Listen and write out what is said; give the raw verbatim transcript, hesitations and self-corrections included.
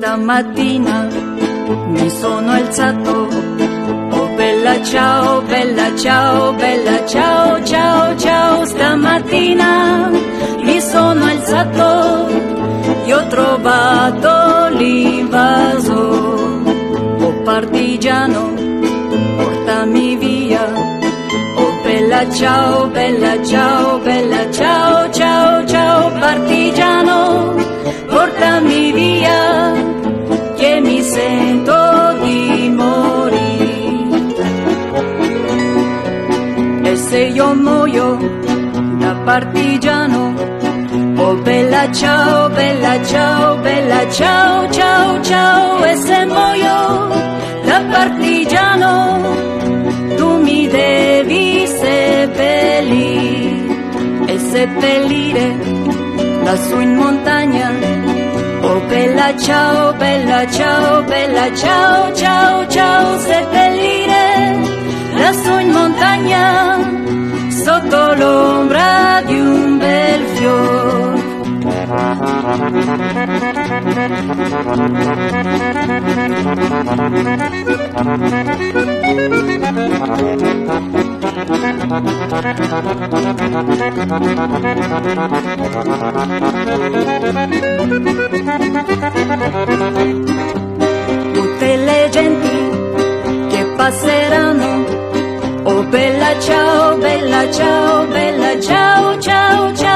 stamattina mi sono alzato, oh bella ciao, bella ciao, bella ciao, ciao, ciao. Stamattina mi sono alzato e ho trovato l'invaso, oh partigiano, portami via. Oh bella ciao, bella ciao, bella ciao, ciao, ciao. Partigiano, portami via, che mi sento di morire. E se io muoio da partigiano, oh bella ciao, bella ciao, bella ciao, ciao, ciao. E se muoio da partigiano, tu mi devi seppellire, e seppellire lassù in montagna. Oh bella ciao, bella ciao, bella ciao, ciao, ciao. Seppellire lassù in montagna, sotto l'ombra di un bel fior. Tutte le genti che passeranno, oh bella ciao, bella ciao, bella ciao, ciao, ciao.